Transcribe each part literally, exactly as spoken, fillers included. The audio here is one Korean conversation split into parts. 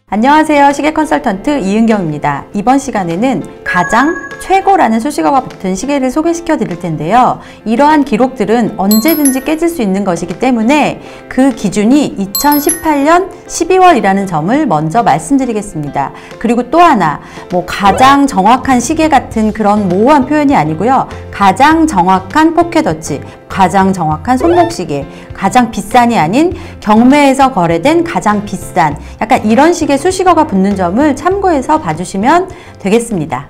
안녕하세요. 시계 컨설턴트 이은경입니다. 이번 시간에는 가장 최고라는 수식어가 붙은 시계를 소개시켜 드릴 텐데요. 이러한 기록들은 언제든지 깨질 수 있는 것이기 때문에 그 기준이 이천십팔 년 십이월이라는 점을 먼저 말씀드리겠습니다. 그리고 또 하나, 뭐 가장 정확한 시계 같은 그런 모호한 표현이 아니고요. 가장 정확한 포켓워치, 가장 정확한 손목시계, 가장 비싼이 아닌 경매에서 거래된 가장 비싼, 약간 이런 식의 수식어가 붙는 점을 참고해서 봐주시면 되겠습니다.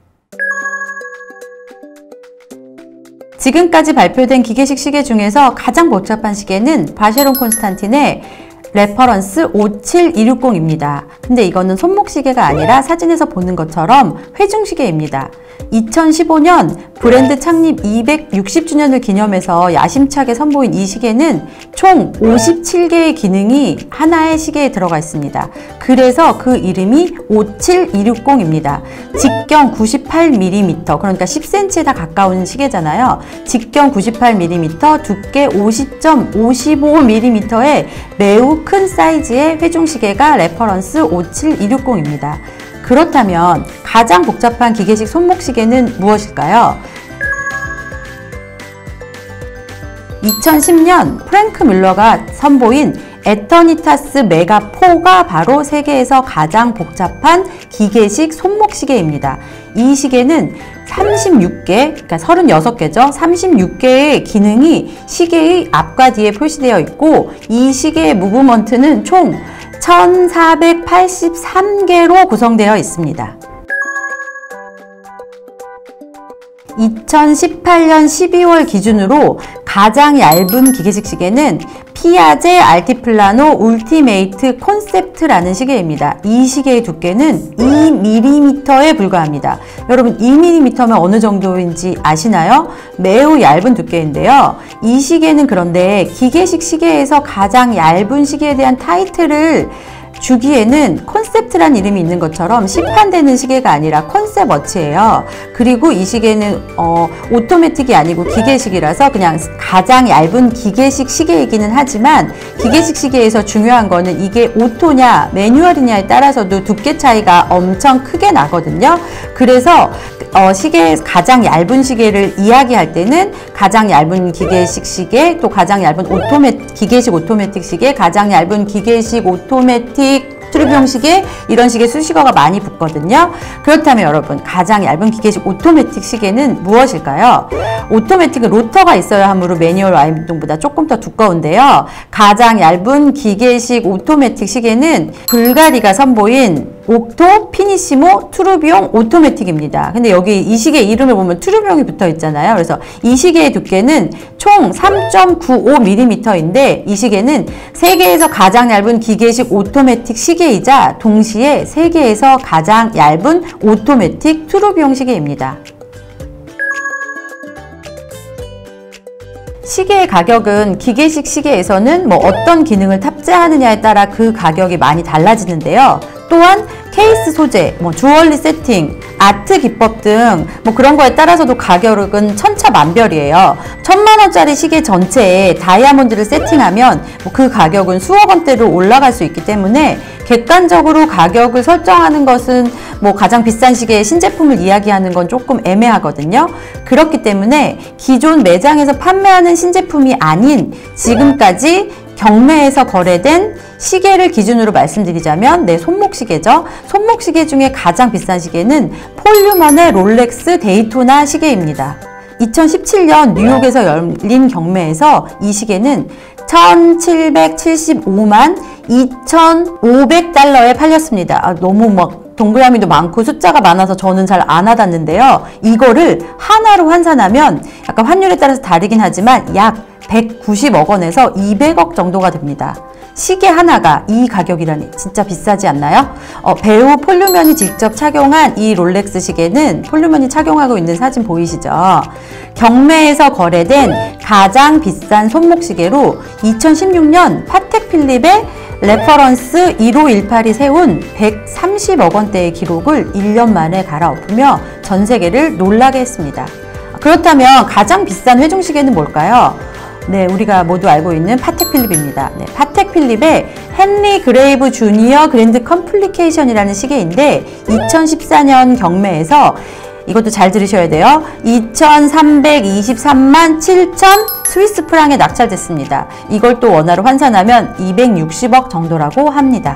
지금까지 발표된 기계식 시계 중에서 가장 복잡한 시계는 바쉐론 콘스탄틴의 레퍼런스 오칠이육공입니다. 근데 이거는 손목시계가 아니라 사진에서 보는 것처럼 회중시계입니다. 이천십오 년 브랜드 창립 이백육십 주년을 기념해서 야심차게 선보인 이 시계는 총 오십칠 개의 기능이 하나의 시계에 들어가 있습니다. 그래서 그 이름이 오칠이육공입니다. 직경 구십팔 밀리미터, 그러니까 십 센티미터에 다 가까운 시계잖아요. 직경 구십팔 밀리미터, 두께 오십 점 오십오 밀리미터의 매우 큰 사이즈의 회중시계가 레퍼런스 오칠이육공입니다. 그렇다면 가장 복잡한 기계식 손목시계는 무엇일까요? 이천십 년 프랭크 뮬러가 선보인 에터니타스 메가 사가 바로 세계에서 가장 복잡한 기계식 손목시계입니다. 이 시계는 삼십육 개, 그러니까 서른여섯 개죠. 삼십육 개의 기능이 시계의 앞과 뒤에 표시되어 있고, 이 시계의 무브먼트는 총 천사백팔십삼 개로 구성되어 있습니다. 이천십팔 년 십이월 기준으로 가장 얇은 기계식 시계는 피아제 알티플라노 울티메이트 콘셉트라는 시계입니다. 이 시계의 두께는 이 밀리미터에 불과합니다. 여러분, 이 밀리미터면 어느 정도인지 아시나요? 매우 얇은 두께인데요. 이 시계는 그런데 기계식 시계에서 가장 얇은 시계에 대한 타이틀을 주기에는 콘셉트란 이름이 있는 것처럼 시판되는 시계가 아니라 컨셉 워치예요. 그리고 이 시계는 어, 오토매틱이 아니고 기계식이라서 그냥 가장 얇은 기계식 시계이기는 하지만, 기계식 시계에서 중요한 거는 이게 오토냐 매뉴얼이냐에 따라서도 두께 차이가 엄청 크게 나거든요. 그래서 어, 시계 가장 얇은 시계를 이야기할 때는 가장 얇은 기계식 시계, 또 가장 얇은 오토매 기계식 오토매틱 시계, 가장 얇은 기계식 오토매틱 트루비용 시계, 이런 식의 수식어가 많이 붙거든요. 그렇다면 여러분, 가장 얇은 기계식 오토매틱 시계는 무엇일까요? 오토매틱은 로터가 있어야 하므로 매뉴얼 와인동보다 조금 더 두꺼운데요. 가장 얇은 기계식 오토매틱 시계는 불가리가 선보인 옥토 피니시모 트루비용 오토매틱입니다. 근데 여기 이 시계 이름을 보면 트루비용이 붙어 있잖아요. 그래서 이 시계의 두께는 총 삼 점 구오 밀리미터인데 이 시계는 세계에서 가장 얇은 기계식 오토매틱 시계이자 동시에 세계에서 가장 얇은 오토매틱 트루비용 시계입니다. 시계의 가격은 기계식 시계에서는 뭐 어떤 기능을 탑재하느냐에 따라 그 가격이 많이 달라지는데요. 또한 케이스 소재, 뭐 주얼리 세팅, 아트 기법 등 뭐 그런 거에 따라서도 가격은 천차만별이에요. 천만 원짜리 시계 전체에 다이아몬드를 세팅하면 뭐 그 가격은 수억 원대로 올라갈 수 있기 때문에 객관적으로 가격을 설정하는 것은 뭐 가장 비싼 시계의 신제품을 이야기하는 건 조금 애매하거든요. 그렇기 때문에 기존 매장에서 판매하는 신제품이 아닌 지금까지 경매에서 거래된 시계를 기준으로 말씀드리자면 네, 손목시계죠. 손목시계 중에 가장 비싼 시계는 폴류먼의 롤렉스 데이토나 시계입니다. 이천십칠 년 뉴욕에서 열린 경매에서 이 시계는 천칠백칠십오만 이천오백 달러에 팔렸습니다. 아, 너무 막 동그라미도 많고 숫자가 많아서 저는 잘 안 와닿는데요. 이거를 하나로 환산하면 약간 환율에 따라서 다르긴 하지만 약 백구십억 원에서 이백억 정도가 됩니다. 시계 하나가 이 가격이라니 진짜 비싸지 않나요? 어, 배우 폴류먼이 직접 착용한 이 롤렉스 시계는 폴류먼이 착용하고 있는 사진 보이시죠? 경매에서 거래된 가장 비싼 손목시계로 이천십육 년 파텍 필립의 레퍼런스 일오일팔이 세운 백삼십억 원대의 기록을 일 년 만에 갈아엎으며 전 세계를 놀라게 했습니다. 그렇다면 가장 비싼 회중시계는 뭘까요? 네, 우리가 모두 알고 있는 파텍 필립입니다. 네, 파텍 필립의 헨리 그레이브 주니어 그랜드 컴플리케이션이라는 시계인데 이천십사 년 경매에서 이것도 잘 들으셔야 돼요. 이천삼백이십삼만 칠천 스위스 프랑에 낙찰됐습니다. 이걸 또 원화로 환산하면 이백육십억 정도라고 합니다.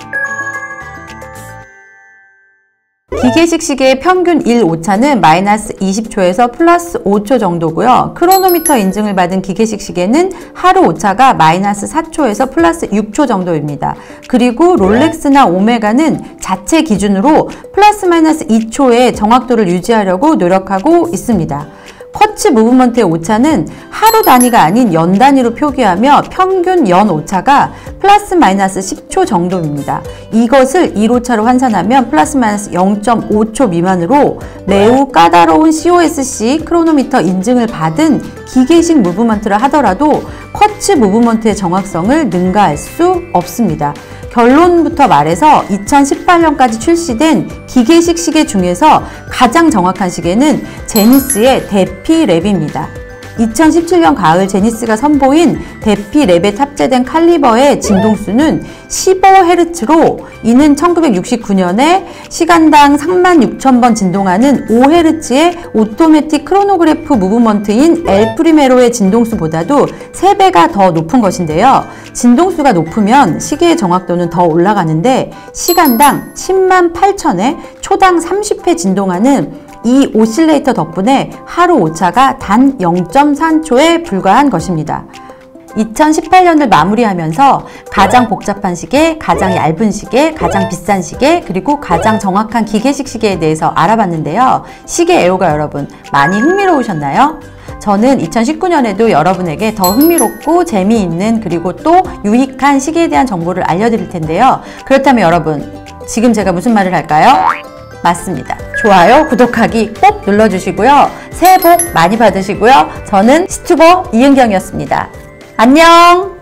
기계식 시계의 평균 일 오차는 마이너스 이십 초에서 플러스 오 초 정도고요. 크로노미터 인증을 받은 기계식 시계는 하루 오차가 마이너스 사 초에서 플러스 육 초 정도입니다. 그리고 롤렉스나 오메가는 자체 기준으로 플러스 마이너스 이 초의 정확도를 유지하려고 노력하고 있습니다. 쿼츠 무브먼트의 오차는 하루 단위가 아닌 연 단위로 표기하며 평균 연 오차가 플러스 마이너스 십 초 정도입니다. 이것을 일 오차로 환산하면 플러스 마이너스 영 점 오 초 미만으로 매우 까다로운 씨오에스씨 크로노미터 인증을 받은 기계식 무브먼트를 하더라도 쿼츠 무브먼트의 정확성을 능가할 수 없습니다. 결론부터 말해서 이천십팔 년까지 출시된 기계식 시계 중에서 가장 정확한 시계는 제니스의 데피랩입니다. 이천십칠 년 가을 제니스가 선보인 데피랩에 탑재된 칼리버의 진동수는 십오 헤르츠로 이는 천구백육십구 년에 시간당 삼만 육천 번 진동하는 오 헤르츠의 오토매틱 크로노그래프 무브먼트인 엘 프리메로의 진동수보다도 세 배가 더 높은 것인데요. 진동수가 높으면 시계의 정확도는 더 올라가는데 시간당 십만 팔천에 초당 삼십 회 진동하는 이 오실레이터 덕분에 하루 오차가 단 영 점 삼 초에 불과한 것입니다. 이천십팔 년을 마무리하면서 가장 복잡한 시계, 가장 얇은 시계, 가장 비싼 시계, 그리고 가장 정확한 기계식 시계에 대해서 알아봤는데요. 시계 애호가 여러분, 많이 흥미로우셨나요? 저는 이천십구 년에도 여러분에게 더 흥미롭고 재미있는 그리고 또 유익한 시계에 대한 정보를 알려드릴 텐데요. 그렇다면 여러분, 지금 제가 무슨 말을 할까요? 맞습니다. 좋아요, 구독하기 꼭 눌러주시고요. 새해 복 많이 받으시고요. 저는 시튜버 이은경이었습니다. 안녕!